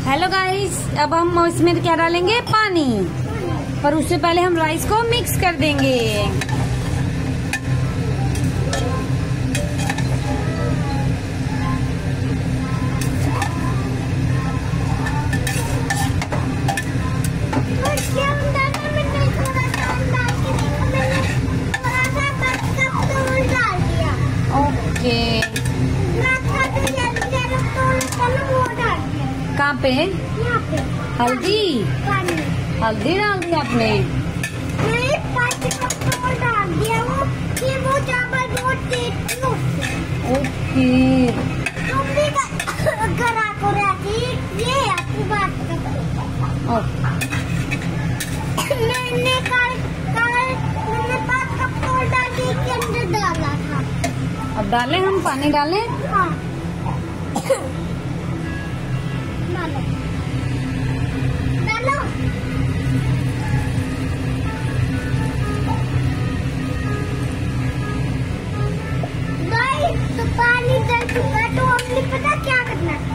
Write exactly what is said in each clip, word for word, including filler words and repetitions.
Hello guys, अब हम इसमें क्या डालेंगे? पानी। पर उससे पहले हम राइस को मिक्स कर देंगे। ओके, कहाँ पे? यहाँ पे हल्दी पानी हल्दी डाल दी आपने? नहीं, पाँच कप तो डाल दिया। वो ये वो चावल बहुत टेस्टी होते हैं। ओके, तुम भी करा को रहती ये आपकी बात कर। मैंने कल कल मैंने पाँच कप तो डाल के इसके अंदर डाला था। अब डालें, हम पानी डालें? हाँ डालो डालो। गाइस, तो पानी डल चुका है, तो हमने पता क्या करना है?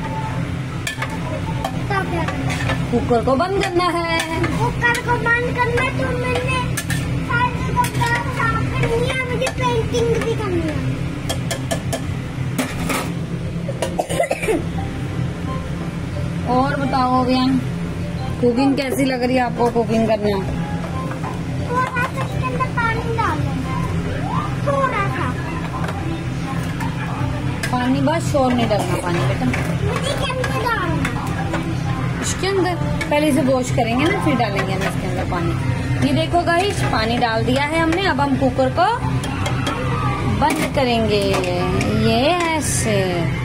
तो क्या करना है? कुकर को बंद करना है। कुकर को बंद करना है। तो मैंने सारी कपड़ा साफ करनी है, मुझे पेंटिंग भी करनी है। और बताओ अभियान, कुकिंग कैसी लग रही है आपको? कुकिंग करना थोड़ा सा इसके अंदर पानी डालना है, थोड़ा सा पानी, बस शोर नहीं डालना पानी बेटा। मुझे के अंदर डालना है। इसके अंदर पहले इसे वॉश करेंगे ना, फिर डालेंगे हम इसके अंदर पानी। ये देखो गाइस, पानी डाल दिया है हमने। अब हम कुकर को बंद करेंगे, ये ऐसे।